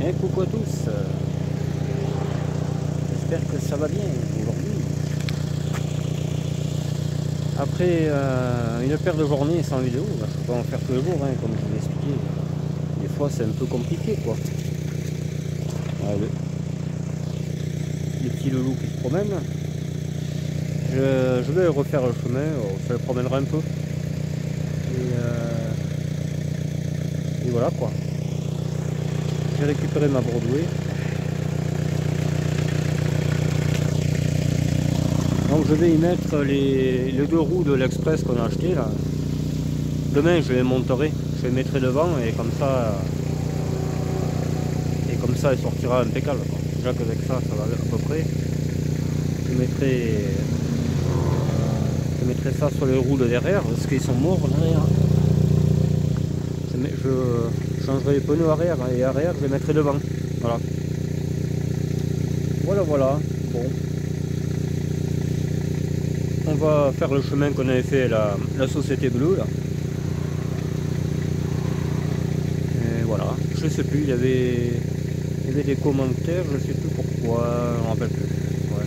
Et coucou à tous, j'espère que ça va bien aujourd'hui. Après une paire de journées sans vidéo, je ne peux pas en faire tous les jours, hein, comme je vous l'ai expliqué. Des fois c'est un peu compliqué quoi. Voilà, les petits loulous qui se promènent. Je vais refaire le chemin, je le promènerai un peu. Et voilà quoi. J'ai récupéré ma Broadway. Donc je vais y mettre les deux roues de l'Express qu'on a acheté là. Demain je les monterai, je les mettrai devant et comme ça il sortira impeccable quoi. Déjà qu'avec ça va à peu près. Je mettrai ça sur les roues de derrière parce qu'ils sont morts derrière. Je changerai les pneus arrière et arrière je les mettrai devant. Voilà. Bon. On va faire le chemin qu'on avait fait la Société Bleue là. Et voilà, je sais plus, il y avait des commentaires, je sais plus pourquoi, je ne me rappelle plus. Ouais.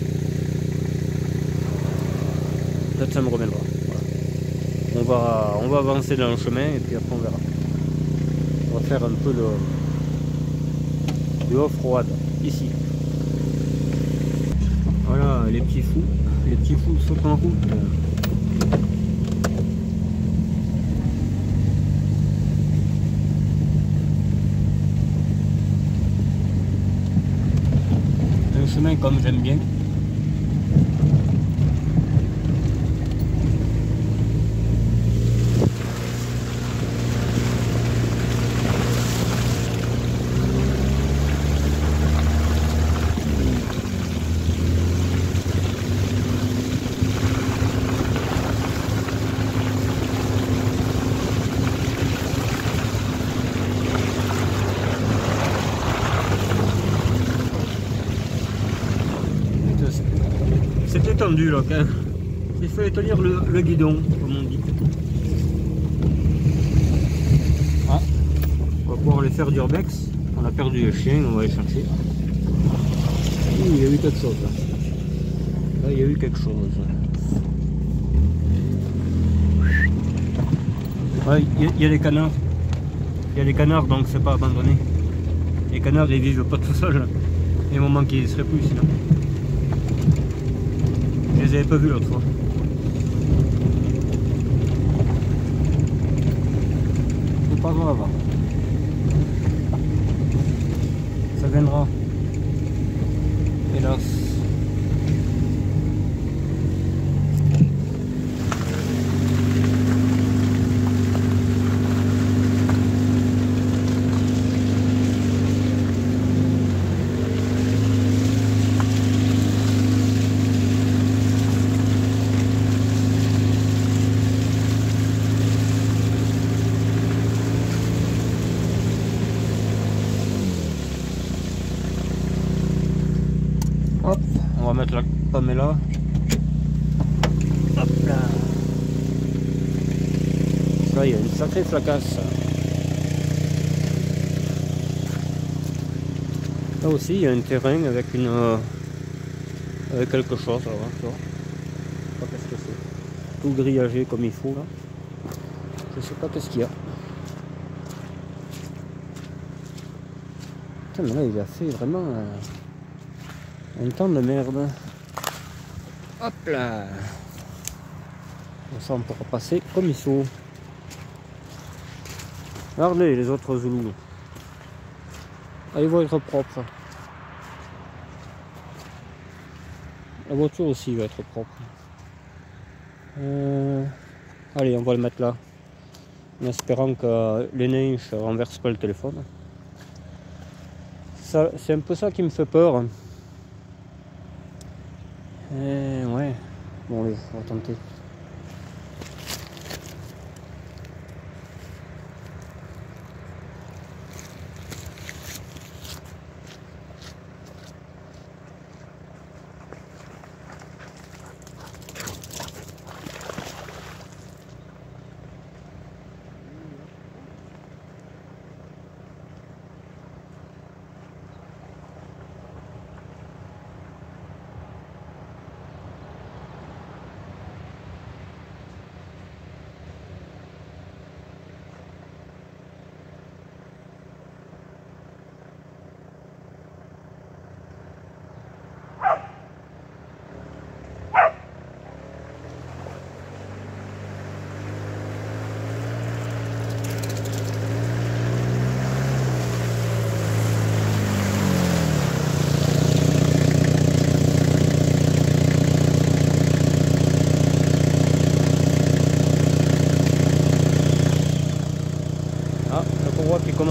Peut-être ça me reviendra. Voilà. On va avancer dans le chemin et puis après on verra. On va faire un peu de off-road ici. Voilà les petits fous sautent en route. Un chemin comme j'aime bien. C'était tendu là quand même. Il fallait tenir le guidon, comme on dit. Ah, on va pouvoir aller faire du urbex. On a perdu le chien, on va aller chercher. Il y a eu quelque chose là. Là il y a eu quelque chose. Ouais, il y a des canards. Il y a des canards donc c'est pas abandonné. Les canards ils vivent pas tout seuls. Il y a un moment qu'ils ne seraient plus sinon. Je les avais pas vus l'autre fois. C'est pas grave. Ça viendra. Hélas. Hop, on va mettre la pomme là. Hop là. Ça, il y a une sacrée flacasse. Là aussi, il y a un terrain avec avec quelque chose. Là, tu vois. Je sais pas qu'est-ce que c'est. Tout grillagé comme il faut là. Je sais pas qu'est-ce qu'il y a. Putain, mais là, il a fait vraiment un temps de merde. Hop là. Ça on pourra passer comme il faut. Regardez les autres zoulous. Ah, ils vont être propres. La voiture aussi va être propre. Allez, on va le mettre là. En espérant que les neiges ne renversent pas le téléphone. C'est un peu ça qui me fait peur. Ouais. Bon, allez, on va tenter.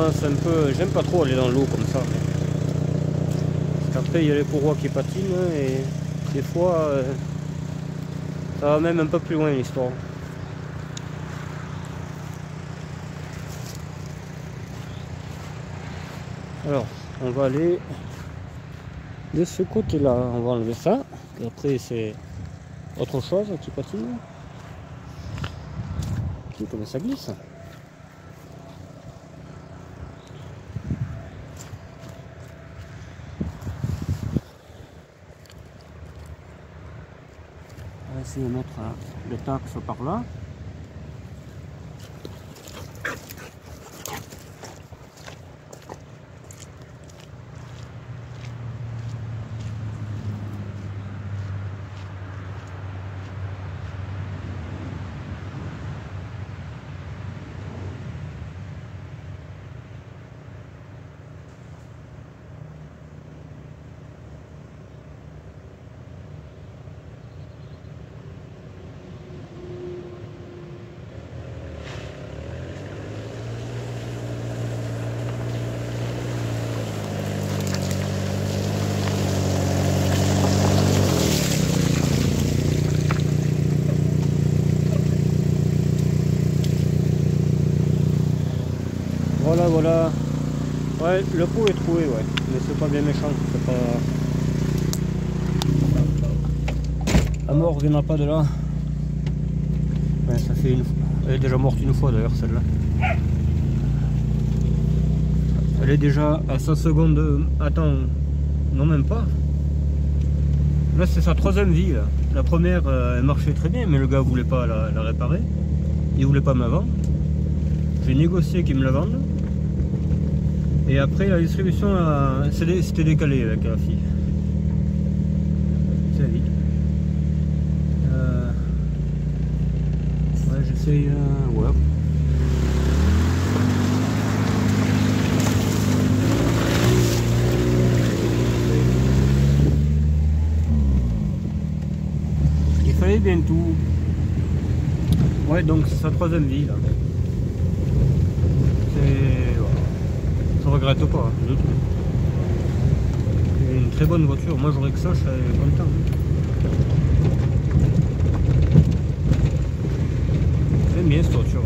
commence un peu... J'aime pas trop aller dans l'eau comme ça. Parce qu'après il y a les courroies qui patinent et des fois ça va même un peu plus loin l'histoire. Alors on va aller de ce côté là, on va enlever ça et après c'est autre chose qui patine. Comme ça glisse. On va essayer de mettre le taxe par là. Voilà, voilà. Ouais, le pot est troué, ouais. Mais c'est pas bien méchant. C'est pas... La mort viendra pas de là. Ouais, ça fait une... Elle est déjà morte une fois d'ailleurs, celle-là. Elle est déjà à 100 secondes de... Attends, non même pas. Là c'est sa troisième vie. Là. La première, elle marchait très bien, mais le gars voulait pas la réparer. Il voulait pas me la vendre. J'ai négocié qu'il me la vende. Et après la distribution, c'était décalé avec la fille. C'est vite. Ouais, j'essaye... ouais. Il fallait bien tout. Ouais, donc c'est sa troisième vie là. Je regrette pas, du tout. C'est une très bonne voiture. Moi j'aurais que ça, je serais content. J'aime bien cette voiture.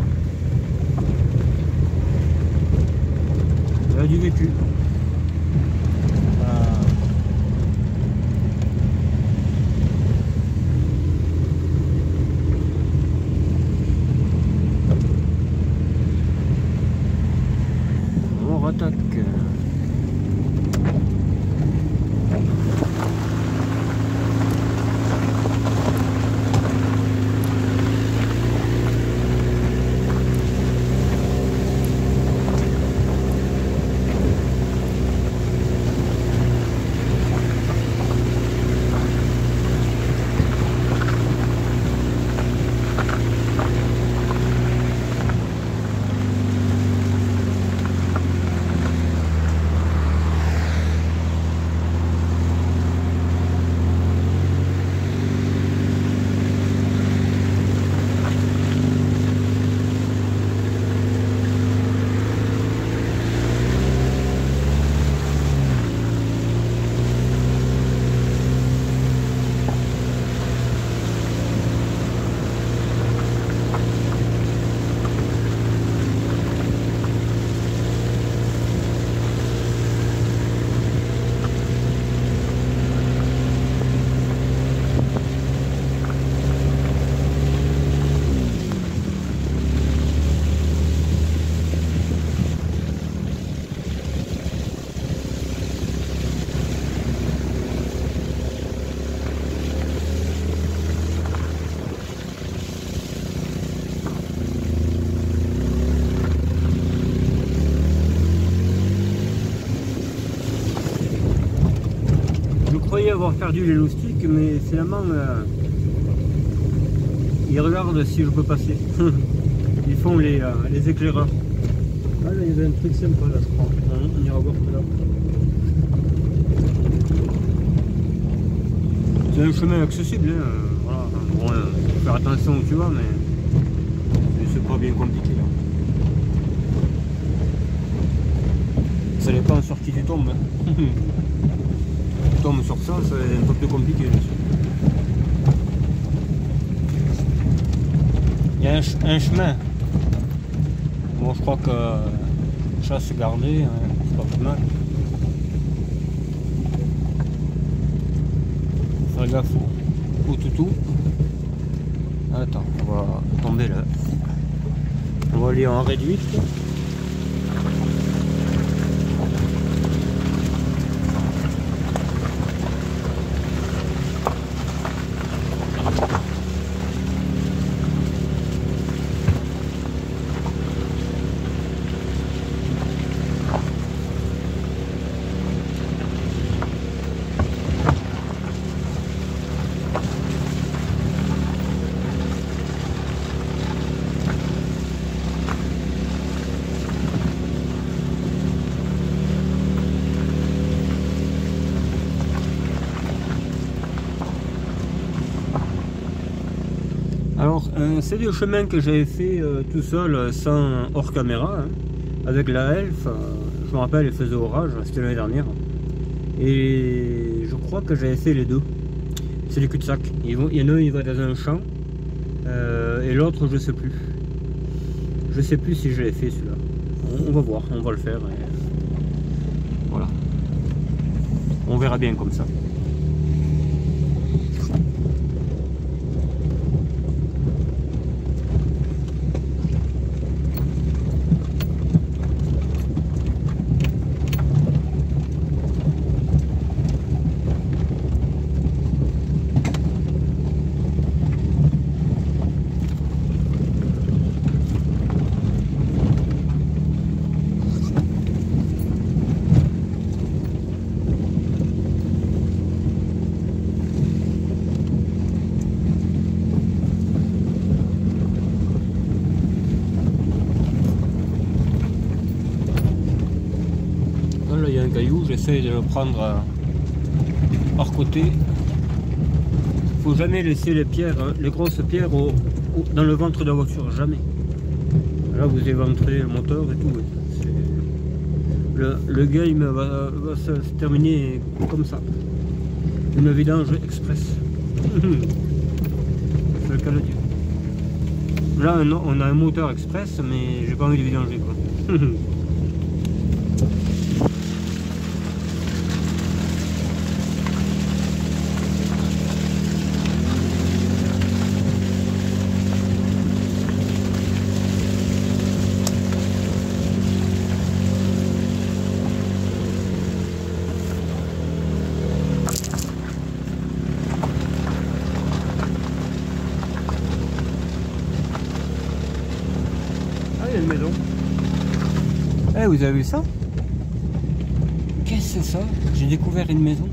Elle a du vécu. On rattaque. Je croyais avoir perdu les loustiques, mais finalement ils regardent si je peux passer. Ils font les éclaireurs. Ah là il y avait un truc sympa là je crois. On ira voir tout là. C'est un chemin accessible, hein. Voilà. Bon, faut faire attention où tu vas, mais c'est pas bien compliqué là. Ça dépend sur qui tu tombes. Tu tombes sur ça, c'est un peu plus compliqué. Il y a un chemin. Bon, je crois que chasse gardée, hein, c'est pas plus mal. Faire gaffe au toutou. Attends, on va tomber là. On va aller en réduite. Alors, c'est des chemins que j'avais fait tout seul, sans hors caméra, hein, avec la Elf. Je me rappelle, il faisait orage, c'était l'année dernière. Et je crois que j'avais fait les deux. C'est des cul-de-sac. Il y en a un, il va dans un champ, et l'autre, je sais plus. Je sais plus si je l'ai fait celui-là. On va voir, on va le faire. Et voilà. On verra bien comme ça. Là, il y a un caillou, j'essaie de le prendre par côté. Faut jamais laisser les pierres, les grosses pierres dans le ventre de la voiture, jamais. Là, vous éventrez le moteur et tout. Le game va se terminer comme ça. Une vidange express. C'est le cas de Dieu. Là, on a un moteur express, mais j'ai pas envie de vidanger, quoi. Une maison. Eh, vous avez vu ça? Qu'est-ce que c'est ça? J'ai découvert une maison.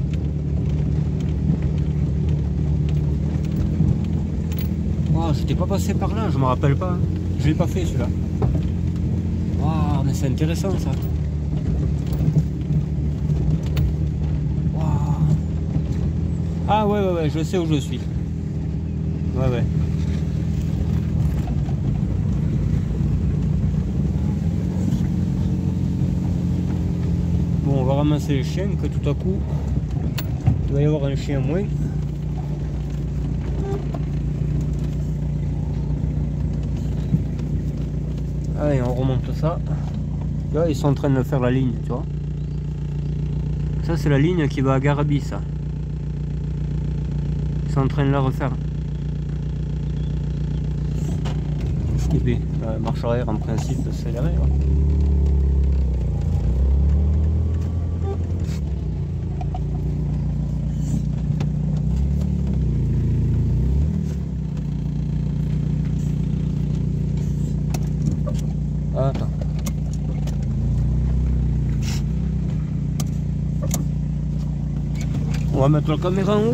Oh, j'étais pas passé par là, je me rappelle pas. Je l'ai pas fait celui-là. Waouh, mais c'est intéressant ça. Waouh. Ah ouais, je sais où je suis. Ouais. Bon, on va ramasser les chiens, que tout à coup, il va y avoir un chien moins. Allez, on remonte ça. Là, ils sont en train de faire la ligne, tu vois. Ça, c'est la ligne qui va à Garabi, ça. Ils sont en train de la refaire. Coupé. La marche arrière, en principe, c'est derrière. Attends. On va mettre la caméra en haut.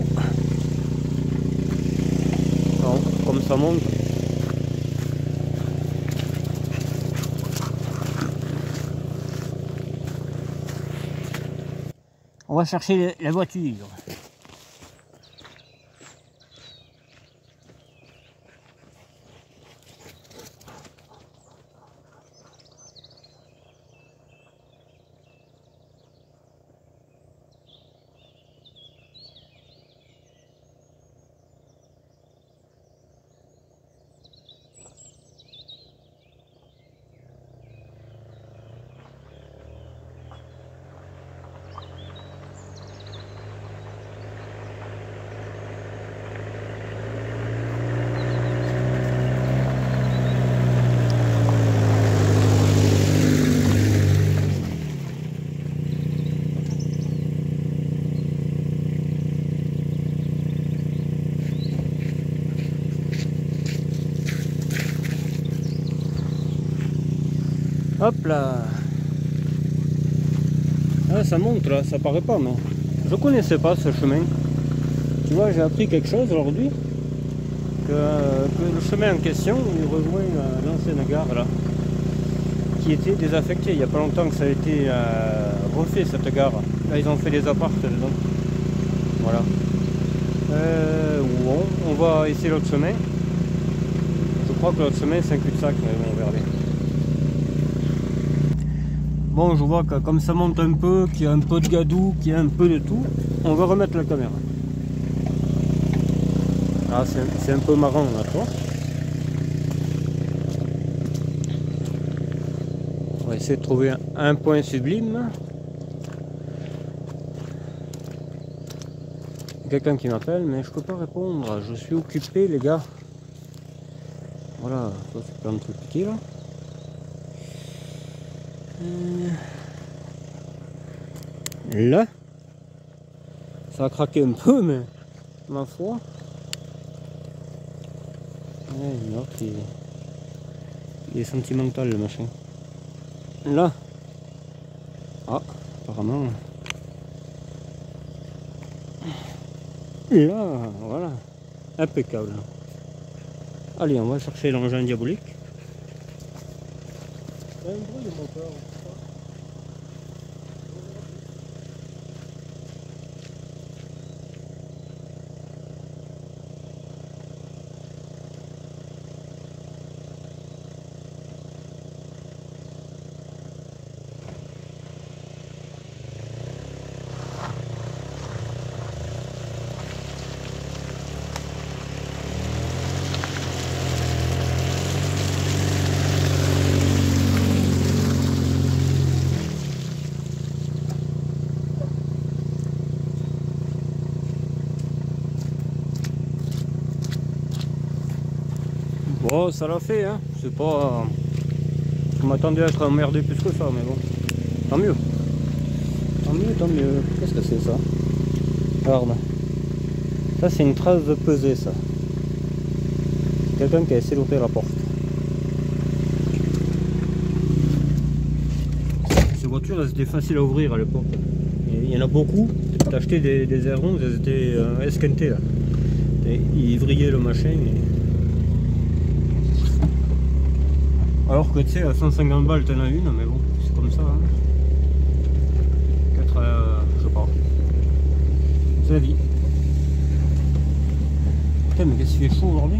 Non, comme ça monte. On va chercher la voiture. Hop là. Ah, ça monte là, ça paraît pas, mais je connaissais pas ce chemin. Tu vois, j'ai appris quelque chose aujourd'hui, que le chemin en question, il rejoint l'ancienne gare là, qui était désaffectée. Il n'y a pas longtemps que ça a été refait cette gare. Là, ils ont fait des apparts dedans. Voilà. On va essayer l'autre chemin. Je crois que l'autre chemin c'est un cul-de-sac, mais bon, on verra bien. Bon, je vois que comme ça monte un peu, qu'il y a un peu de gadou, qu'il y a un peu de tout, on va remettre la caméra. Ah, c'est un peu marrant là, toi. On va essayer de trouver un point sublime. Il y a quelqu'un qui m'appelle, mais je peux pas répondre. Je suis occupé, les gars. Voilà, ça c'est plein de trucs petits là. Là, ça a craqué un peu, mais ma foi. Ouais, il est sentimental le machin. Là. Ah, apparemment. Là, voilà. Impeccable. Allez, on va chercher l'engin diabolique. Il y a un bruit de moteur. Bon, ça l'a fait, hein. C'est pas... Je m'attendais à être emmerdé plus que ça, mais bon. Tant mieux. Tant mieux, tant mieux. Qu'est-ce que c'est ça? Regarde. Ça, c'est une trace de pesée, ça. Quelqu'un qui a essayé d'ouvrir la porte. Ces voitures, elles étaient faciles à ouvrir à l'époque. Il y en a beaucoup. T'as acheté des R11, elles étaient esquintées, là. Et ils vrillaient le machin. Alors que tu sais, à 150 balles, t'en as une, mais bon, c'est comme ça. Hein. 4, je sais pas. C'est la vie. Putain, mais qu'est-ce qu'il fait chaud aujourd'hui?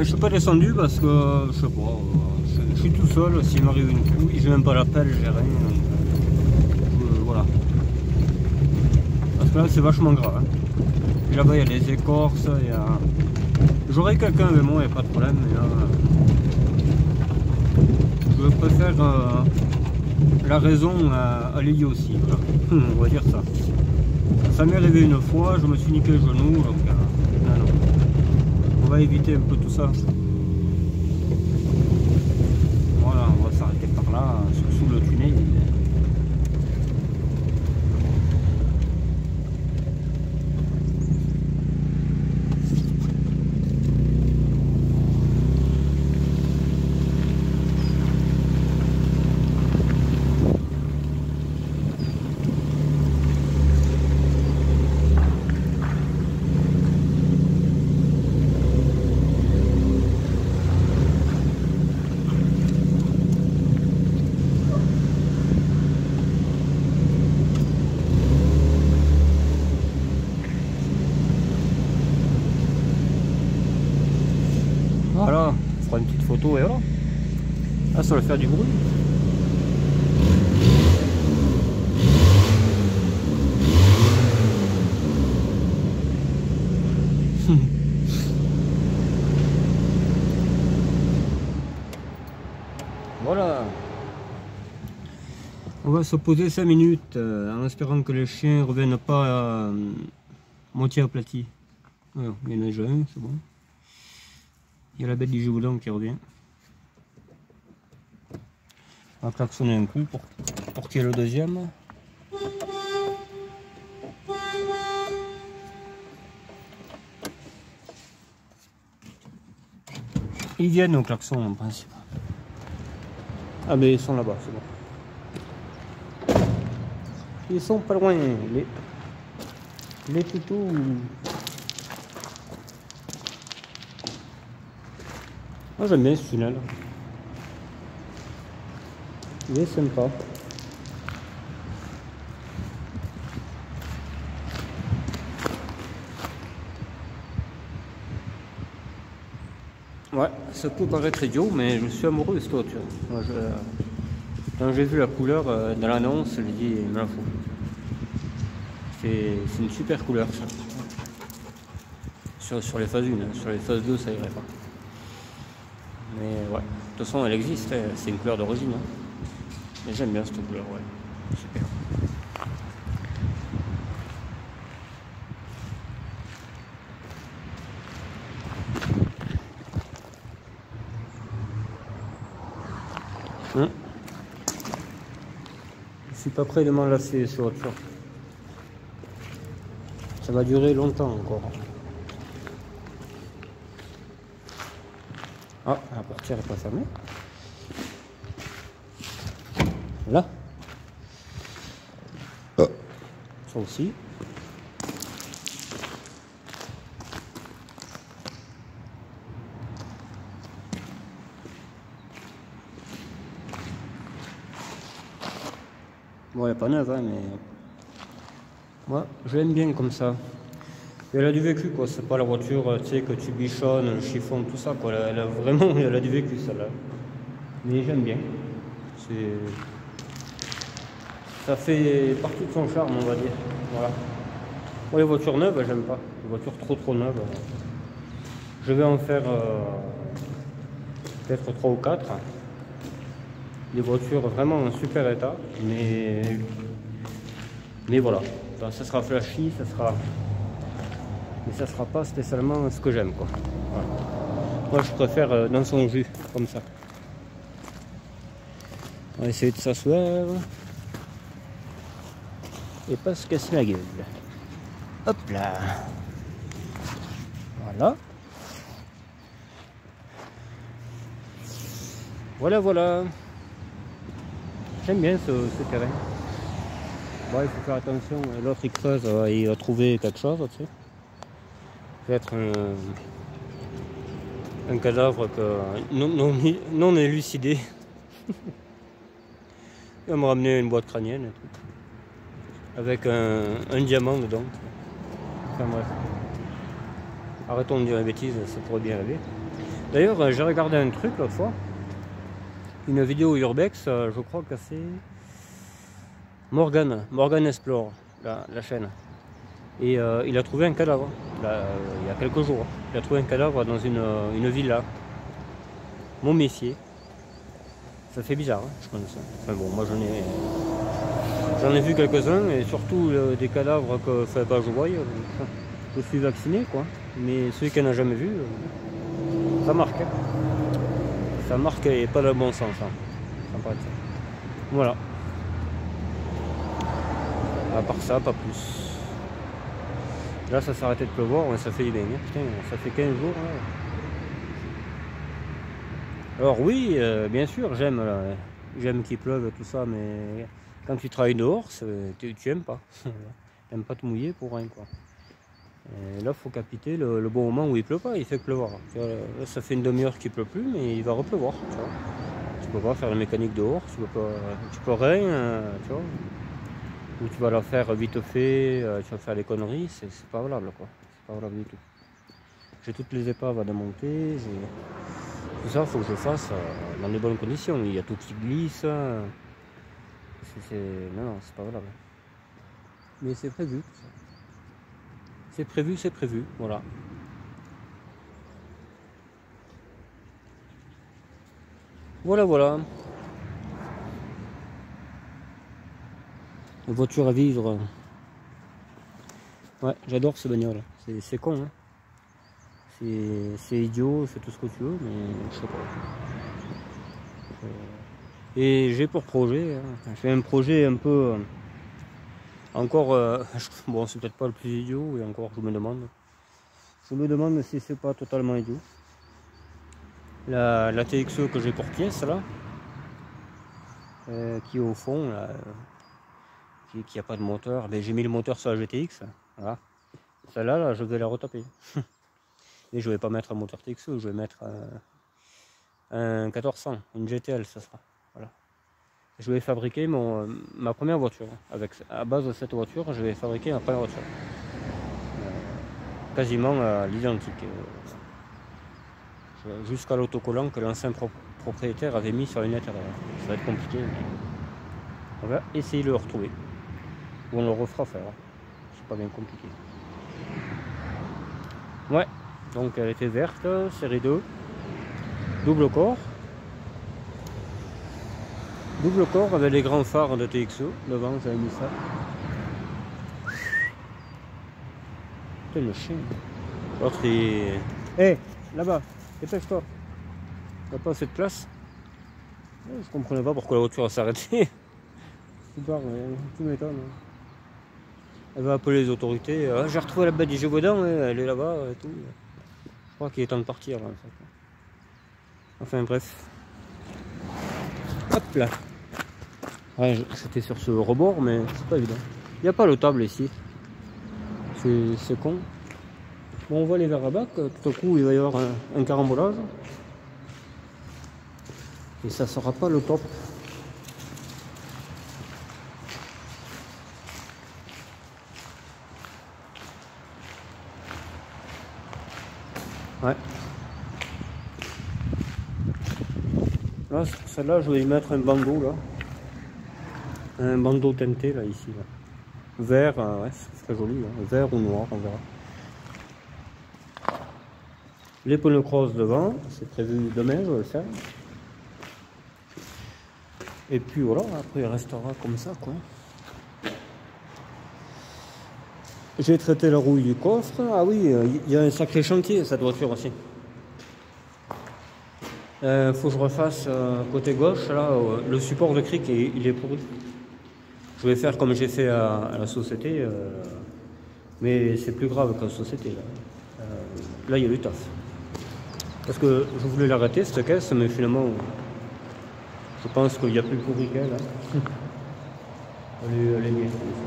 Je suis pas descendu parce que je sais pas, je suis tout seul, s'il m'arrive une couille, j'ai même pas l'appel, j'ai rien. Voilà. Parce que là c'est vachement grave. Hein. Et là-bas il y a des écorces, il y a. J'aurais quelqu'un avec moi, il n'y a pas de problème, mais là. Je préfère la raison à l'idiotie, voilà. On va dire ça. Ça m'est arrivé une fois, je me suis niqué le genou, donc non. On va éviter un peu tout ça. Voilà, on va s'arrêter par là, sous le tunnel. Voilà, on fera une petite photo et voilà. Ah, ça va faire du bruit. Voilà. On va se poser 5 minutes en espérant que les chiens ne reviennent pas moitié aplatis. Alors, il y en a déjà un, c'est bon. Il y a la bête du Gévaudan qui revient. On va klaxonner un coup pour qu'il y ait le deuxième. Ils viennent au klaxon en principe. Ah mais ils sont là-bas, c'est bon. Ils sont pas loin, les toutous. Moi j'aime bien ce tunnel. Il est sympa. Ouais, ça peut paraître idiot, mais je suis amoureux de cette voiture. Moi, quand j'ai vu la couleur dans l'annonce, je me dis, il me la faut. C'est une super couleur ça. Sur les phases 1, hein. Sur les phases 2 ça irait pas. Mais ouais, de toute façon elle existe, hein. C'est une couleur d'origine. Hein. Mais j'aime bien cette couleur, ouais. Super. Je suis pas prêt de m'enlacer sur autre chose. Ça va durer longtemps encore. Ah, la portière n'est pas fermée. Là. Ça aussi. Bon, elle n'est pas neuve, hein, mais moi, je l'aime bien comme ça. Et elle a du vécu, quoi. C'est pas la voiture, tu sais, que tu bichonnes, le chiffon, tout ça, quoi. Elle a vraiment, elle a du vécu, celle-là. Mais j'aime bien. Ça fait partie de son charme, on va dire. Voilà. Moi, les voitures neuves, j'aime pas. Les voitures trop neuves. Je vais en faire peut-être 3 ou 4. Des voitures vraiment en super état, mais voilà, ça sera flashy, mais ça sera pas spécialement ce que j'aime, quoi. Voilà. Moi je préfère dans son jus, comme ça. On va essayer de s'asseoir et pas se casser la gueule. Hop là, voilà. Voilà. J'aime bien ce terrain. Bon, il faut faire attention, l'autre il creuse, il va trouver quelque chose, tu sais. Peut-être un cadavre non élucidé. Il va me ramener une boîte crânienne, avec un diamant dedans. Enfin bref. Arrêtons de dire des bêtises, ça pourrait bien arriver. D'ailleurs, j'ai regardé un truc l'autre fois, une vidéo Urbex, je crois que c'est Morgan Explore, la chaîne. Et il a trouvé un cadavre, là, il y a quelques jours. Il a trouvé un cadavre dans une villa, momifiée. Ça fait bizarre, hein, je pense. Enfin bon, moi j'en ai vu quelques-uns, et surtout des cadavres que pas je voyais. Je suis vacciné, quoi. Mais celui qui n'a jamais vu, ça marque. Hein. Ça marque et pas dans le bon sens. Hein. Ça paraît ça. Voilà. À part ça, pas plus. Là, ça s'est arrêté de pleuvoir, ça fait du bien. Hein. Putain, ça fait 15 jours. Là. Alors oui, bien sûr, j'aime qu'il pleuve tout ça, mais quand tu travailles dehors, tu aimes pas. Tu n'aimes pas te mouiller pour rien, quoi. Et là, il faut capter le bon moment où il pleut pas, il fait pleuvoir. Là, ça fait une demi-heure qu'il pleut plus, mais il va repleuvoir. Tu peux pas faire la mécanique dehors, tu peux rien, tu vois. Ou tu vas la faire vite fait, tu vas faire des conneries, c'est pas valable, quoi. C'est pas valable du tout. J'ai toutes les épaves à démonter, tout ça, il faut que je fasse dans de bonnes conditions. Il y a tout qui glisse. Non, c'est pas valable. Mais c'est prévu. C'est prévu, voilà. Voilà. La voiture à vivre. Ouais, j'adore ce bagnole. C'est con, hein. C'est idiot, c'est tout ce que tu veux, mais je sais pas. Et j'ai pour projet, hein, j'ai un projet un peu encore, bon c'est peut-être pas le plus idiot, et encore je me demande si c'est pas totalement idiot. La TXE que j'ai pour pièce là, qui est au fond, là, qui a pas de moteur, ben, j'ai mis le moteur sur la GTX, voilà. Celle-là, là, je vais la retaper. Et je vais pas mettre un moteur TXE, je vais mettre un 1400, une GTL, ça sera. Voilà. Je vais fabriquer ma première voiture. À base de cette voiture, je vais fabriquer ma première voiture. Quasiment à l'identique. Jusqu'à l'autocollant que l'ancien propriétaire avait mis sur une lettre. Ça va être compliqué, mais on va essayer de le retrouver. Ou on le refera faire. C'est pas bien compliqué. Ouais. Donc elle était verte, série 2, double corps avec les grands phares de TXE, devant j'avais mis ça. Putain le chien. L'autre est... Hé, là-bas, dépêche-toi. Il n'y a pas assez de place. Je comprenais pas pourquoi la voiture s'est arrêtée. Tu m'étonnes. Elle va appeler les autorités. J'ai retrouvé la bête du Gévaudan, elle est là-bas et tout. Je crois qu'il est temps de partir là, en fait. Enfin bref. Hop là. Ouais, j'étais sur ce rebord, mais c'est pas évident. Il n'y a pas le table ici. C'est con. Bon, on voit les verres à bac. Tout à coup, il va y avoir un carambolage. Et ça sera pas le top. Ouais. Là, sur celle-là, je vais y mettre un bandeau là. Un bandeau teinté là, ici. Là. Vert, ouais, c'est très joli. Hein. Vert ou noir, on verra. Les pneus cross devant, c'est prévu demain, je vais le faire. Et puis voilà, après il restera comme ça, quoi. J'ai traité la rouille du coffre. Ah oui, il y a un sacré chantier cette voiture aussi. Faut que je refasse côté gauche, là, le support de cric il est pourri. Je vais faire comme j'ai fait à la société, mais c'est plus grave que la société. Là, il y a du taf. Parce que je voulais l'arrêter cette caisse, mais finalement, je pense qu'il n'y a plus de pourri qu'elle. Hein. Elle est bien.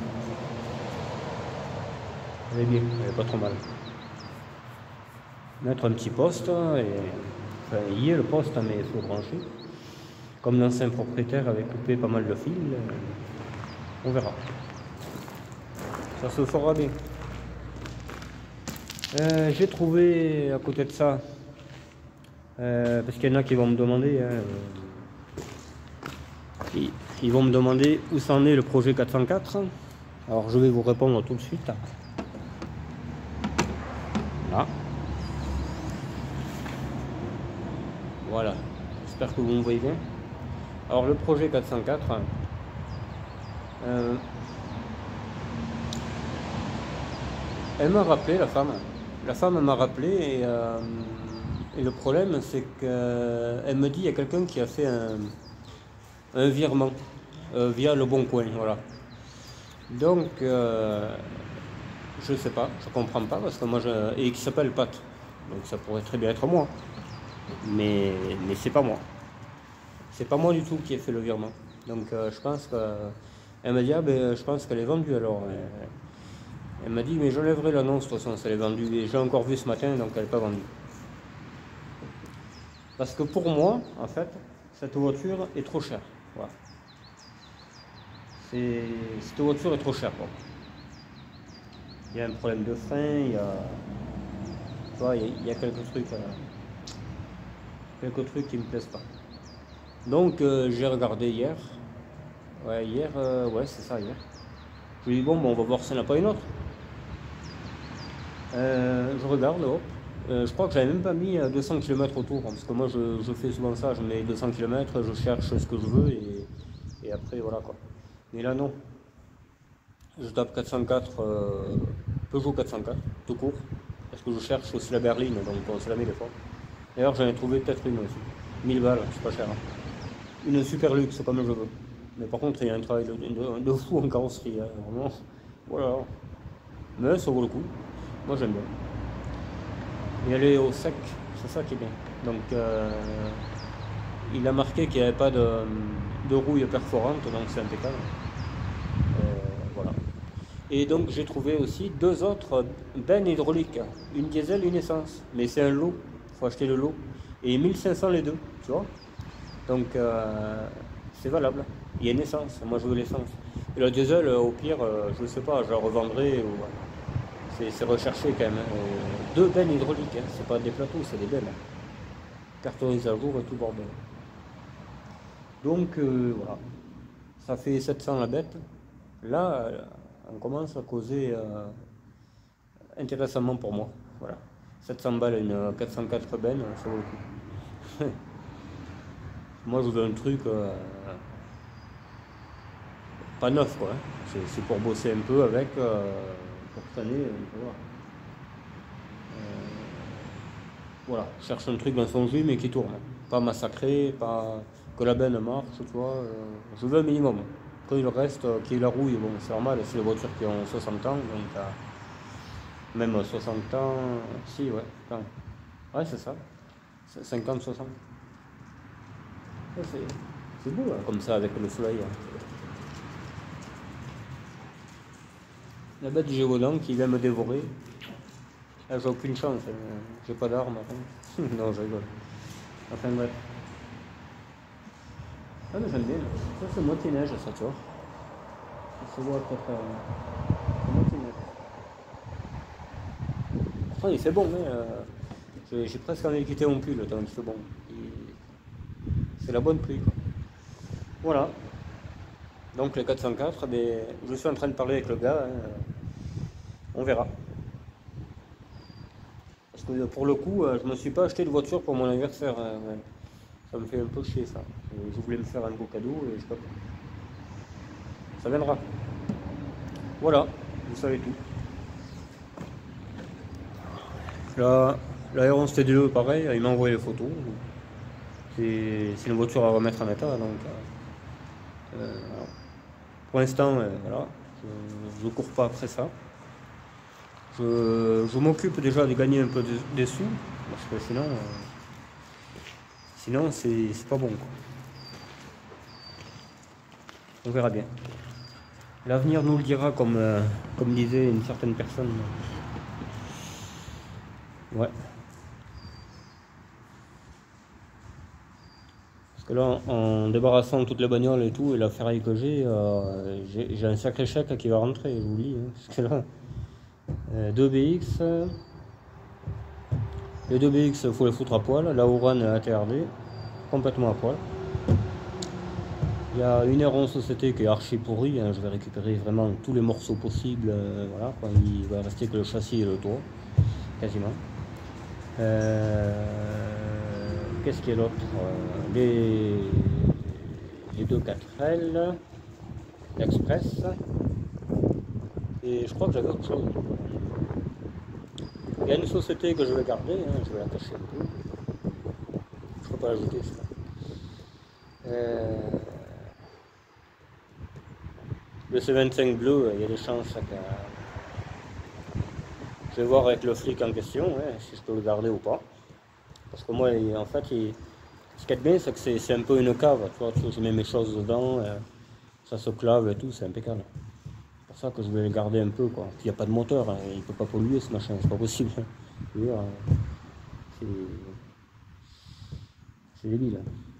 Elle est bien, elle est pas trop mal. Mettre un petit poste, et enfin, il y a le poste, mais il faut brancher. Comme l'ancien propriétaire avait coupé pas mal de fils, on verra. Ça se fera bien. J'ai trouvé à côté de ça Parce qu'il y en a qui vont me demander, hein, ils vont me demander où s'en est le projet 404. Alors je vais vous répondre tout de suite. Là. Voilà, j'espère que vous me voyez bien. Alors le projet 404, elle m'a rappelé, la femme. La femme m'a rappelé et le problème c'est qu'elle me dit il y a quelqu'un qui a fait un virement via le Bon Coin, voilà. Donc je sais pas, je comprends pas parce que moi et qui s'appelle Pat. Donc ça pourrait très bien être moi. Mais c'est pas moi. C'est pas moi du tout qui ai fait le virement. Donc je pense que. Elle m'a dit ah ben je pense qu'elle est vendue alors. Elle m'a dit mais j'enlèverai l'annonce de toute façon, elle est vendue. Et j'ai encore vu ce matin donc elle n'est pas vendue. Parce que pour moi, en fait, cette voiture est trop chère. Voilà. Cette voiture est trop chère pour moi. Il y a un problème de frein, il y a quelques trucs qui me plaisent pas. Donc j'ai regardé hier. Ouais, hier, ouais, c'est ça, hier. Je lui dis bon, on va voir s'il n'y en a pas une autre. Je regarde, hop. Je crois que j'avais même pas mis 200 km autour, parce que moi je fais souvent ça, je mets 200 km, je cherche ce que je veux et après voilà quoi. Mais là non. Je tape 404, Peugeot 404, tout court, parce que je cherche aussi la berline, donc on se la met des fois. D'ailleurs j'en ai trouvé peut-être une aussi. 1000 balles, c'est pas cher. Hein. Une super luxe comme je veux. Mais par contre il y a un travail de fou en carrosserie, hein, vraiment. Voilà. Mais ça vaut le coup. Moi j'aime bien. Et elle est au sec, c'est ça qui est bien. Donc il a marqué qu'il n'y avait pas de rouille perforante, donc c'est impeccable. Voilà. Et donc j'ai trouvé aussi deux autres bennes hydrauliques, une diesel, une essence. Mais c'est un lot, il faut acheter le lot. Et 1500 les deux, tu vois. Donc c'est valable. Il y a une essence, moi je veux l'essence. Et la diesel, au pire, je ne sais pas, je la revendrai. Ou... C'est recherché quand même. Deux bennes hydrauliques, hein. C'est pas des plateaux, c'est des bennes. Cartonnisées à jour et tout bordel. Donc voilà, ça fait 700 la bête. Là, on commence à causer intéressamment pour moi. Voilà, 700 balles une 404 bennes, ça vaut le coup. Moi je veux un truc pas neuf quoi. Hein. C'est pour bosser un peu avec. Pour cette année, voilà, je cherche un truc dans son jus mais qui tourne, pas massacré, pas que la benne marche, tu vois, je veux un minimum. Quand il reste, qui est la rouille, bon c'est normal, c'est des voitures qui ont 60 ans, donc même 60 ans, si ouais, quand même. Ouais c'est ça, 50-60. Ouais, c'est beau hein, comme ça avec le soleil. Hein. La bête du Gévaudan qui vient me dévorer. Là, j'ai aucune chance, j'ai pas d'arme. Non, je rigole. Enfin bref. Ah mais j'aime bien. Ça c'est moitié neige ça, tu vois. Ça se voit peut-être. C'est moitié neige. Pourtant il fait bon, mais j'ai presque envie de quitter mon pull tant qu'il fait bon. C'est la bonne pluie quoi. Voilà. Donc le 404, mais je suis en train de parler avec le gars, hein. On verra. Parce que pour le coup, je me suis pas acheté de voiture pour mon anniversaire. Hein. Ça me fait un peu chier ça. Je voulais me faire un beau cadeau et je sais pas. Ça viendra. Voilà, vous savez tout. Là, l'Aéron TD2, pareil, il m'a envoyé les photos. C'est une voiture à remettre en état, donc voilà. Pour l'instant, voilà, je ne cours pas après ça. Je m'occupe déjà de gagner un peu des sous, parce que sinon c'est pas bon quoi. On verra bien. L'avenir nous le dira comme disait une certaine personne. Ouais. Parce que là, en débarrassant toutes les bagnoles et tout, et la ferraille que j'ai un sacré chèque qui va rentrer, je vous le dis. Hein, parce que là, 2 BX, Les deux BX, il faut les foutre à poil. La Oran ATRD, complètement à poil. Il y a une R11 Société qui est archi pourrie. Hein. Je vais récupérer vraiment tous les morceaux possibles. Voilà, quoi. Il va rester que le châssis et le toit, quasiment. Qu'est-ce qu'il y a d'autre? Les deux 4L, l'Express. Et je crois que j'avais autre chose. Il y a une société que je vais garder, hein, je vais la cacher un peu. Je ne peux pas l'ajouter ça. Le C25 bleu, il y a des chances que... Je vais voir avec le flic en question hein, si je peux le garder ou pas. Parce que moi, en fait, ce qui est bien, c'est que c'est un peu une cave. Tu vois, je mets mes choses dedans, ça se clave et tout, c'est impeccable. C'est pour ça que je vais le garder un peu, quoi. Puis il n'y a pas de moteur, hein, il ne peut pas polluer ce machin, c'est pas possible. C'est débile.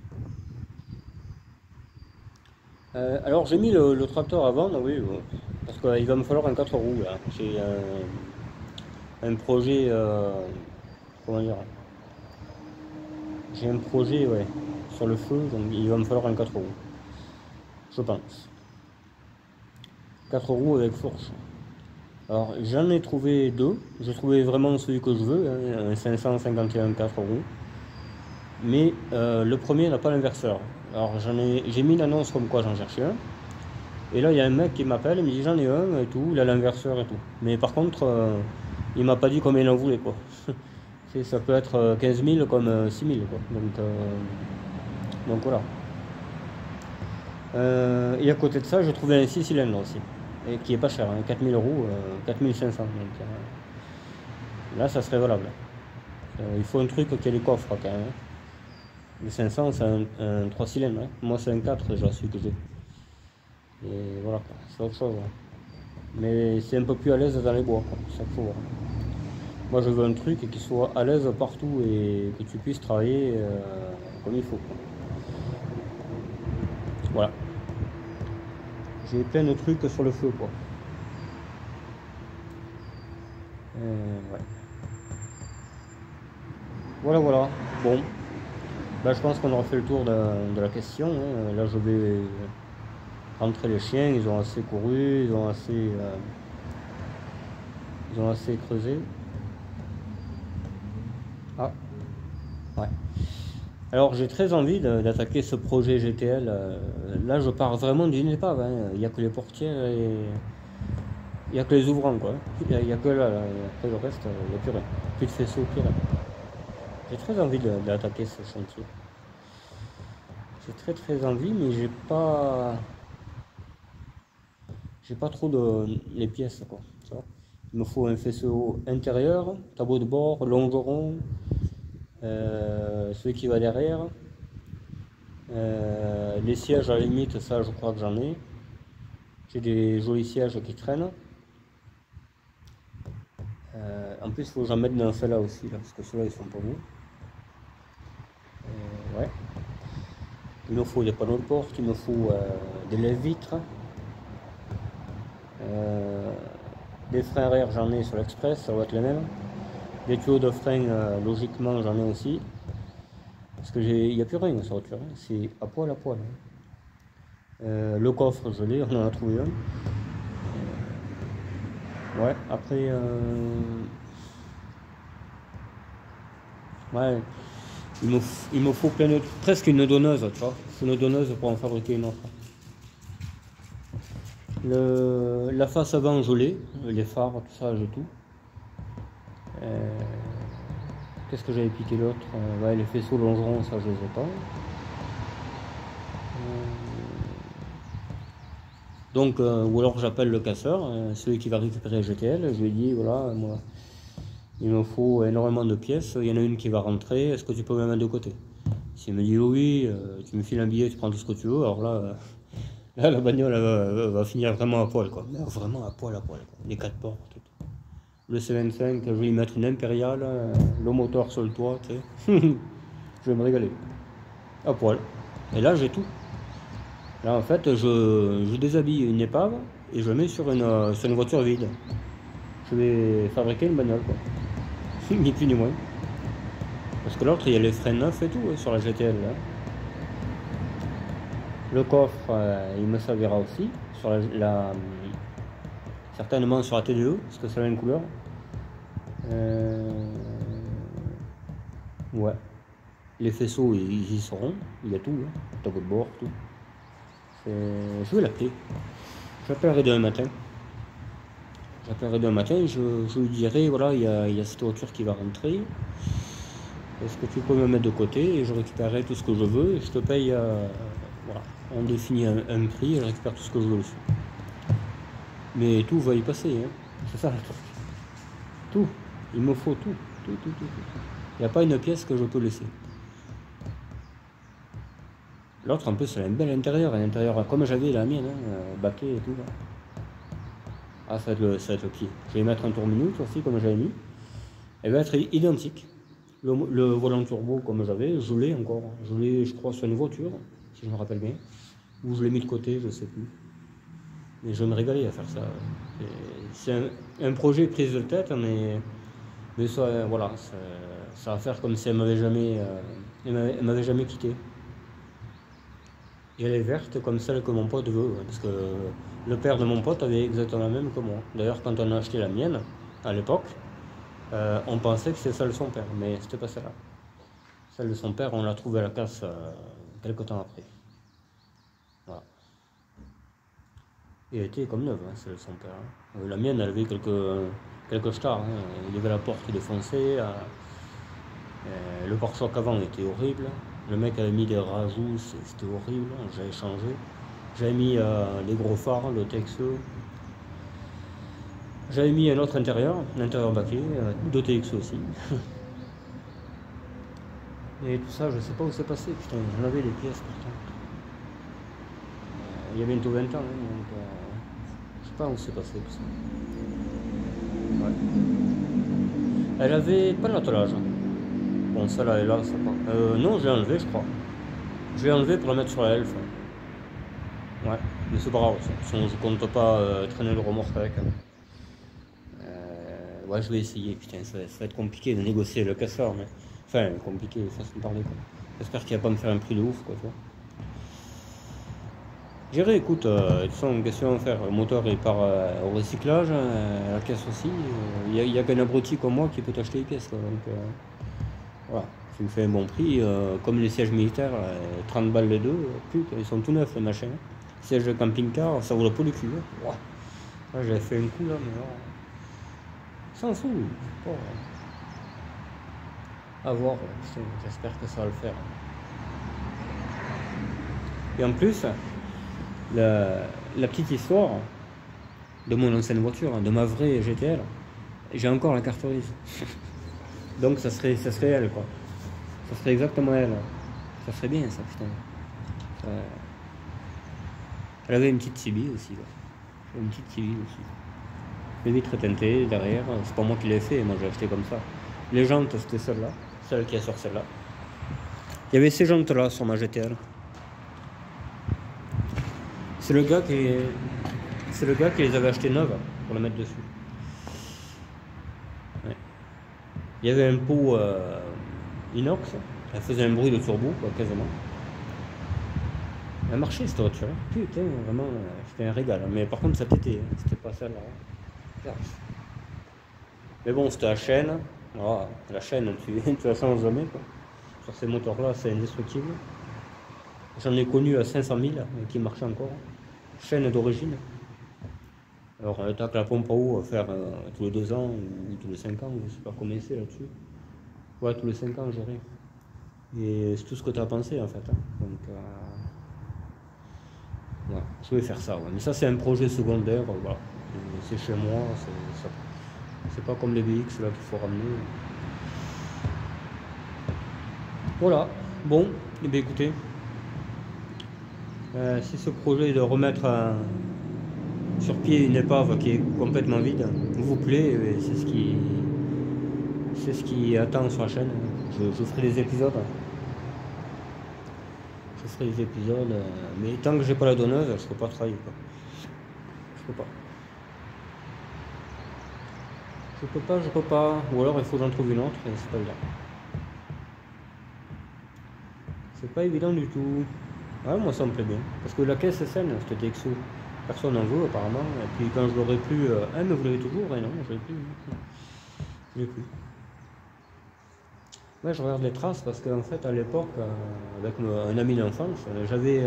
Alors j'ai mis le tracteur à vendre, oui, parce qu'il va me falloir un 4 roues là. J'ai un projet, comment dire, j'ai un projet ouais, sur le feu, donc il va me falloir un 4 roues, je pense. 4 roues avec fourche. Alors j'en ai trouvé deux, j'ai trouvé vraiment celui que je veux, hein, un 551 4 roues, mais le premier n'a pas l'inverseur. Alors j'ai mis l'annonce comme quoi j'en cherchais un, et là il y a un mec qui m'appelle, il me dit j'en ai un et tout, il a l'inverseur et tout, mais par contre il m'a pas dit combien il en voulait quoi. Ça peut être 15 000 comme 6 000 quoi, donc voilà. Et à côté de ça j'ai trouvé un 6 cylindres aussi, et qui est pas cher, hein, 4 000 euros, 4 500, donc là ça serait valable. Il faut un truc qui a les coffres quand même. Le 500 c'est un 3 cylindres, hein. Moi c'est un 4 déjà celui que j'ai. Et voilà, c'est autre chose. Hein. Mais c'est un peu plus à l'aise dans les bois, c'est ça qu'il faut voir. Moi je veux un truc qui soit à l'aise partout et que tu puisses travailler comme il faut. Quoi. Voilà. J'ai plein de trucs sur le feu quoi. Ouais. Voilà. Bon. Là je pense qu'on aura fait le tour de la question. Hein. Là je vais rentrer les chiens, ils ont assez couru, ils ont assez creusé. Ah, ouais. Alors j'ai très envie d'attaquer ce projet GTL. Là je pars vraiment d'une épave. Hein. Il n'y a que les portières et il n'y a que les ouvrants quoi. Il n'y a que là, après le reste, il n'y a plus rien. Plus de faisceaux, plus rien. J'ai très envie d'attaquer ce chantier. J'ai très envie, mais j'ai pas trop les pièces quoi. Ça. Il me faut un faisceau intérieur, tableau de bord, longeron, celui qui va derrière, les sièges à la limite, ça je crois que j'en ai. J'ai des jolis sièges qui traînent. En plus il faut que j'en mette dans ceux-là aussi, là, parce que ceux-là ils sont pas beaux. Ouais. Il me faut des panneaux de porte, il me faut des lève-vitres. Des freins arrière j'en ai sur l'Express, ça va être les mêmes. Des tuyaux de frein logiquement j'en ai aussi. Parce que il n'y a plus rien sur la voiture, hein. C'est à poil. Hein. Le coffre je l'ai, on en a trouvé un. Ouais, après ouais, il me faut presque une donneuse, tu vois. C'est une donneuse pour en fabriquer une autre. La face avant je l'ai, les phares, tout ça, j'ai tout. Qu'est-ce que j'avais piqué l'autre? Ouais, les faisceaux longerons, ça je les ai pas. Donc, ou alors j'appelle le casseur, celui qui va récupérer GTL, je lui dis voilà, moi il me faut énormément de pièces, il y en a une qui va rentrer, est-ce que tu peux me mettre de côté? S'il me dit oui, tu me files un billet, tu prends tout ce que tu veux, alors là la bagnole va finir vraiment à poil quoi. Vraiment à poil quoi. Les 4 portes, tout. Le C25, je vais y mettre une impériale, le moteur sur le toit, tu sais. Je vais me régaler. À poil. Et là j'ai tout. Là en fait je déshabille une épave et je mets sur une voiture vide. Je vais fabriquer une bagnole quoi. Ni plus ni moins. Parce que l'autre, il y a les freins neufs et tout sur la GTL. Là. Le coffre, il me servira aussi. Sur certainement sur la TDE, parce que c'est la même couleur. Ouais. Les faisceaux, ils y seront. Il y a tout. Hein. Tableau de bord, tout. Je vais l'appeler. J'appellerai demain matin. Je lui dirai, voilà, il y a cette voiture qui va rentrer. Est-ce que tu peux me mettre de côté et je récupérerai tout ce que je veux et je te paye, voilà, on définit un prix et je récupère tout ce que je veux dessus. Mais tout va y passer, hein. C'est ça le truc. Tout, il me faut tout. Il n'y a pas une pièce que je peux laisser. L'autre en plus elle a un bel intérieur, un intérieur comme j'avais la mienne, hein, baquet et tout. Là. Ah ça va être le pied. Je vais mettre un tour minute aussi comme j'avais mis. Elle va être identique. Le volant turbo comme j'avais, je l'ai encore. Je l'ai je crois sur une voiture, si je me rappelle bien. Ou je l'ai mis de côté, je sais plus. Mais je vais me régaler à faire ça. C'est un projet prise de tête, mais ça, voilà, ça va faire comme si elle m'avait jamais quitté. Et elle est verte comme celle que mon pote veut, parce que le père de mon pote avait exactement la même que moi. D'ailleurs, quand on a acheté la mienne, à l'époque, on pensait que c'était celle de son père, mais c'était pas celle-là. Celle de son père, on l'a trouvée à la casse quelques temps après. Voilà. Et elle était comme neuve, hein, celle de son père. Hein. La mienne, elle avait quelques stars. Hein. Il y avait la porte défoncée, le pare-choc avant était horrible. Le mec avait mis des rajouts, c'était horrible, j'avais changé. J'avais mis les gros phares, le TXE. J'avais mis un autre intérieur, l'intérieur baquet, deux TXE aussi. Et tout ça, je sais pas où c'est passé, putain, j'en avais les pièces pourtant. Il y a bientôt 20 ans, hein, donc je sais pas où c'est passé tout ça. Ouais. Elle avait pas l'attelage. Bon, celle-là est là, ça pas. Non, je l'ai enlevé, je crois. Je l'ai enlevé pour la mettre sur la Elf. Ouais, mais c'est pas grave, sinon je compte pas traîner le remorque avec. Ouais, je vais essayer, putain, ça va être compliqué de négocier le casseur, mais. Enfin, compliqué, façon de parler, quoi. J'espère qu'il va pas me faire un prix de ouf, quoi, tu vois. J'irai, écoute, de toute façon, question à faire. Le moteur il part au recyclage, la caisse aussi. Il y a qu'un abruti comme moi qui peut t'acheter les pièces, quoi, donc. Voilà, tu me fais un bon prix, comme les sièges militaires, 30 balles les deux, putain, ils sont tout neufs les machins. Siège de camping-car, ça vaut le pot du cul. Hein. Wow. J'avais fait un coup là, mais alors, s'en fout. À voir, j'espère que ça va le faire. Et en plus, la petite histoire de mon ancienne voiture, de ma vraie GTL, j'ai encore la carte grise. Donc ça serait elle, quoi. Ça serait exactement elle. Ça serait bien, ça, putain. Elle avait une petite Cibi aussi, là. Une petite Cibi aussi. Les vitres teintées derrière, c'est pas moi qui l'ai fait, moi j'ai acheté comme ça. Les jantes, c'était celle-là, celle qui est sur celle-là. Il y avait ces jantes-là sur ma GTL. C'est le gars qui les avait achetées neuves pour les mettre dessus. Ouais. Il y avait un pot inox, elle faisait un bruit de turbo, quoi, quasiment. Elle marchait cette voiture, putain, vraiment, c'était un régal. Mais par contre, ça pétait, c'était pas celle-là. Mais bon, c'était la chaîne. Voilà, la chaîne, tu la changes jamais, quoi. Sur ces moteurs-là, c'est indestructible. J'en ai connu à 500 000 qui marchaient encore. Chaîne d'origine. Alors, t'as que la pompe à eau à faire tous les 2 ans ou tous les 5 ans, je sais pas comment c'est là-dessus. Ouais, tous les 5 ans, j'irai. Et c'est tout ce que tu as pensé en fait. Hein. Donc, ouais, je vais faire ça. Ouais. Mais ça, c'est un projet secondaire. Voilà. C'est chez moi. C'est pas comme les BX là qu'il faut ramener. Voilà. Bon, eh bien, écoutez. Si ce projet de remettre sur pied une épave qui est complètement vide vous plaît, c'est ce qui attend sur la chaîne. Je ferai des épisodes. Mais tant que j'ai pas la donneuse, je peux pas travailler, quoi. Je peux pas. Ou alors il faut que j'en trouve une autre et c'est pas bien. c'est pas évident du tout. Ouais, moi ça me plaît bien. Parce que la caisse est saine, cette TXO. Personne n'en veut apparemment. Et puis quand je l'aurai plus, mais vous l'avez toujours, et non, je l'ai plus. Je l'ai plus. Ouais, je regarde les traces parce qu'en fait à l'époque, avec un ami d'enfance, j'avais.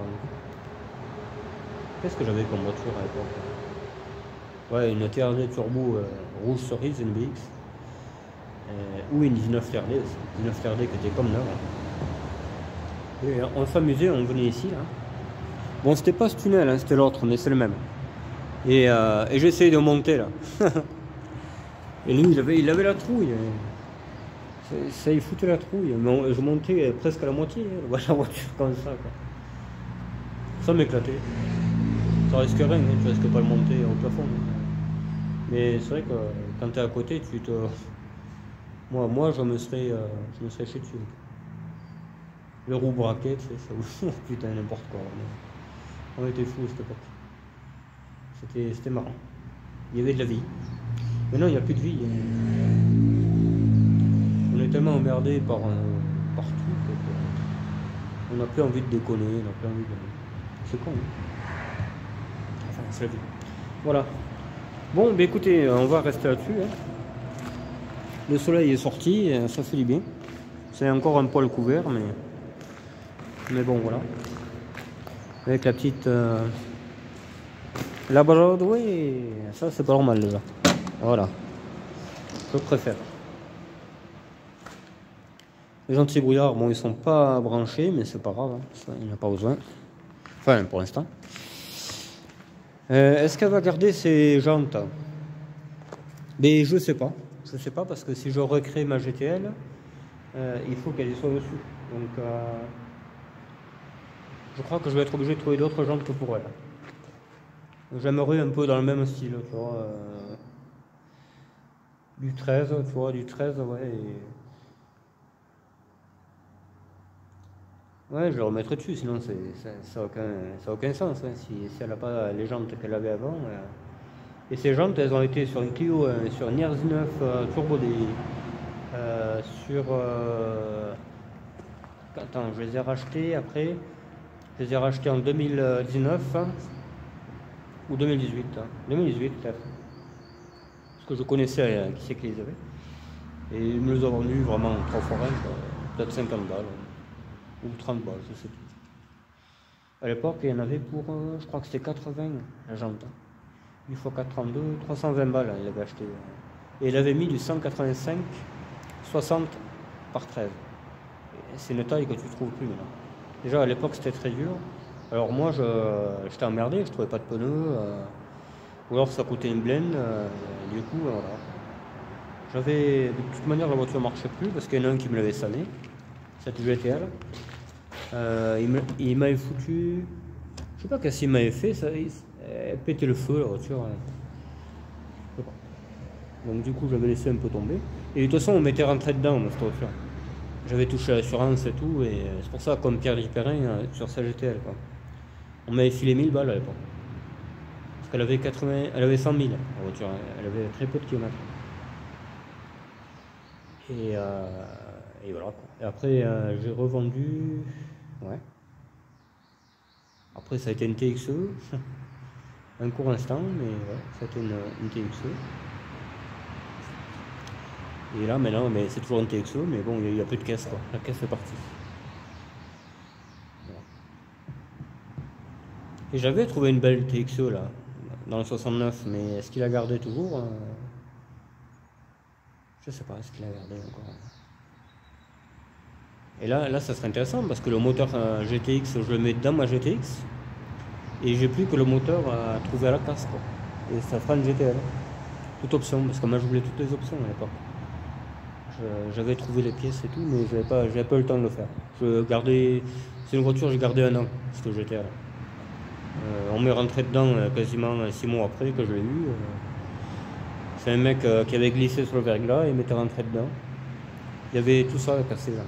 Qu'est-ce que j'avais comme voiture à l'époque? Ouais, une TRD turbo rouge cerise, une BX. Ou une 19 TRD aussi. 19 TRD qui était comme là. Et on s'amusait, on venait ici là. Bon, c'était pas ce tunnel, hein, c'était l'autre, mais c'est le même. Et j'essayais de monter là. Et lui, il avait la trouille. Ça il foutait la trouille. Mais je montais presque à la moitié, hein, la voiture comme ça. Quoi. Ça m'éclatait. Ça risque rien, hein, tu risques pas de monter au plafond. Hein. Mais c'est vrai que quand tu es à côté, tu te. Moi je me serais chié dessus. Le roue braquet, tu sais, ça vous. Putain, n'importe quoi. On était fous à cette époque. C'était marrant. Il y avait de la vie. Maintenant, il n'y a plus de vie. On est tellement emmerdé par tout qu'on n'a plus envie de déconner, on n'a plus envie de. C'est con. Hein. Enfin, c'est la vie. Voilà. Bon, bah écoutez, on va rester là-dessus. Hein. Le soleil est sorti, ça fait du bien. C'est encore un poil couvert, mais bon, voilà. Avec la petite Labrador, oui, ça c'est pas normal déjà. Voilà. Je préfère. Les anti-brouillard, bon, ils sont pas branchés, mais c'est pas grave, hein. Ça, il n'y en a pas besoin. Enfin, pour l'instant. Est-ce qu'elle va garder ses jantes? Mais je sais pas. Je sais pas parce que si je recrée ma GTL, il faut qu'elle soit dessus. Donc, je crois que je vais être obligé de trouver d'autres jantes que pour elle. J'aimerais un peu dans le même style, tu vois. Du 13, tu vois, du 13, ouais. Ouais, je le remettrai dessus, sinon ça n'a aucun sens hein, si elle n'a pas les jantes qu'elle avait avant. Et ces jantes, elles ont été sur une Clio, sur une RZ9 Turbo D. Attends, je les ai rachetées après. Je les ai rachetées en 2019 hein, ou 2018. Hein. 2018 peut-être. Parce que je connaissais qui c'est qui les avait. Et ils me les ont vendus vraiment 3 fois rien, peut-être 50 balles. Ou 30 balles, je sais plus. À l'époque, il y en avait pour, je crois que c'était 80 la jante. 8 x 432, 320 balles, il avait acheté. Et il avait mis du 185, 60 par 13. C'est une taille que tu ne trouves plus maintenant. Déjà à l'époque, c'était très dur. Alors moi, j'étais emmerdé, je trouvais pas de pneus. Ou alors ça coûtait une blende. Du coup, voilà. De toute manière, la voiture ne marchait plus parce qu'il y en a un qui me l'avait salé. Cette GTL. Il m'avait foutu. Je sais pas qu'est-ce qu'il m'avait fait, ça. Il pétait le feu la voiture. Donc du coup j'avais laissé un peu tomber. Et de toute façon on m'était rentré dedans dans cette voiture. J'avais touché l'assurance et tout, et c'est pour ça comme Pierre Perrin sur sa GTL quoi. On m'avait filé 1000 balles à l'époque. Parce qu'elle avait 100 000 la voiture, elle avait très peu de kilomètres. Et voilà quoi. Et après j'ai revendu. Ouais. Après ça a été une TXE. Un court instant, mais ouais, ça a été une TXE. Et là maintenant, mais c'est toujours une TXE, mais bon, il n'y a plus de caisse quoi. La caisse est partie. Voilà. Et j'avais trouvé une belle TXE là, dans le 69, mais est-ce qu'il a gardé toujours je sais pas, est-ce qu'il a gardé encore. Et là, ça serait intéressant parce que le moteur GTX, je le mets dans ma GTX et j'ai plus que le moteur à trouver à la casse quoi. Et ça fera une GTL. Toute option, parce que moi je voulais toutes les options à l'époque. J'avais trouvé les pièces et tout, mais j'avais pas eu le temps de le faire. C'est une voiture, j'ai gardé 1 an, cette GTL. On m'est rentré dedans quasiment 6 mois après que je l'ai eu. C'est un mec qui avait glissé sur le verglas et m'était rentré dedans. Il y avait tout ça cassé là.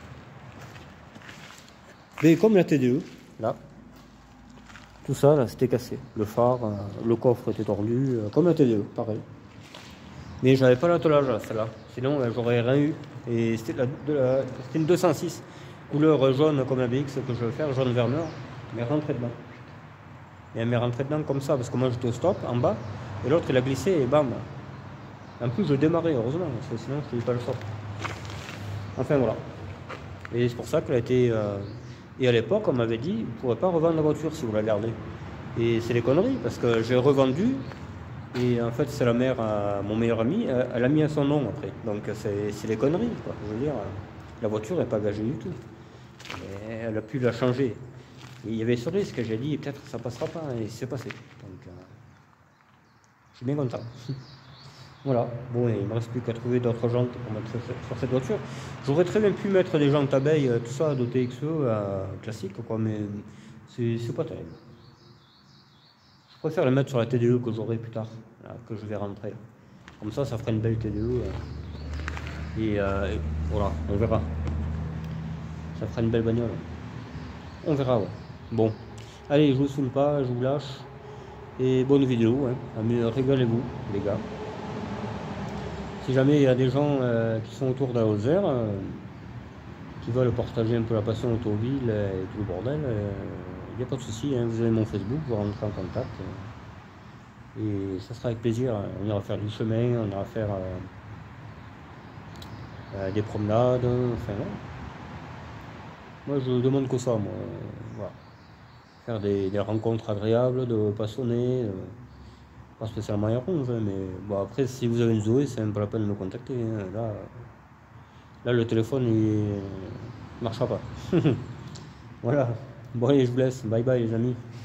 Mais comme la TDE, là, tout ça là c'était cassé. Le phare, le coffre était tordu, comme la TDE, pareil. Mais j'avais pas l'attelage celle-là, sinon j'aurais rien eu. Et c'était une 206. couleur jaune comme la BX que je veux faire, jaune verneur, mais rentré dedans. Et elle m'est rentrée dedans comme ça, parce que moi j'étais au stop, en bas, et l'autre il a glissé et bam. En plus je démarrais, heureusement, parce que sinon je ne faisais pas le stop. Enfin voilà. Et c'est pour ça qu'elle a été... Et à l'époque, on m'avait dit, vous ne pourrez pas revendre la voiture si vous la gardez. Et c'est des conneries, parce que j'ai revendu, et en fait c'est la mère à mon meilleur ami, elle a mis à son nom après. Donc c'est des conneries, quoi. Je veux dire, la voiture n'est pas gagée du tout. Et elle a pu la changer. Et il y avait ce risque, j'ai dit, peut-être ça passera pas, et c'est passé. Donc je suis bien content. Voilà, bon, et il ne me reste plus qu'à trouver d'autres jantes pour mettre sur cette voiture. J'aurais très bien pu mettre des jantes abeilles, tout ça, de TXE classique, quoi, mais c'est pas terrible. Je préfère les mettre sur la TDE que j'aurai plus tard, là, que je vais rentrer. Comme ça ferait une belle TDE. Et voilà, on verra. Ça fera une belle bagnole. On verra, ouais. Bon, allez, je vous saoule pas, je vous lâche. Et bonne vidéo, hein. Régalez-vous, les gars. Si jamais il y a des gens qui sont autour d'Aoser, qui veulent partager un peu la passion automobile et tout le bordel, il n'y a pas de souci, hein, vous avez mon Facebook, vous rentrez en contact. Et ça sera avec plaisir. On ira faire du chemin, on ira faire des promenades, enfin ouais. Moi je demande que ça, moi. Voilà. Faire des rencontres agréables, de passionnés. Pas spécialement à rouge, hein, mais bon, après si vous avez une Zoé, c'est même pas la peine de me contacter, hein. Là le téléphone il marchera pas. Voilà, bon allez, je vous laisse, bye bye les amis.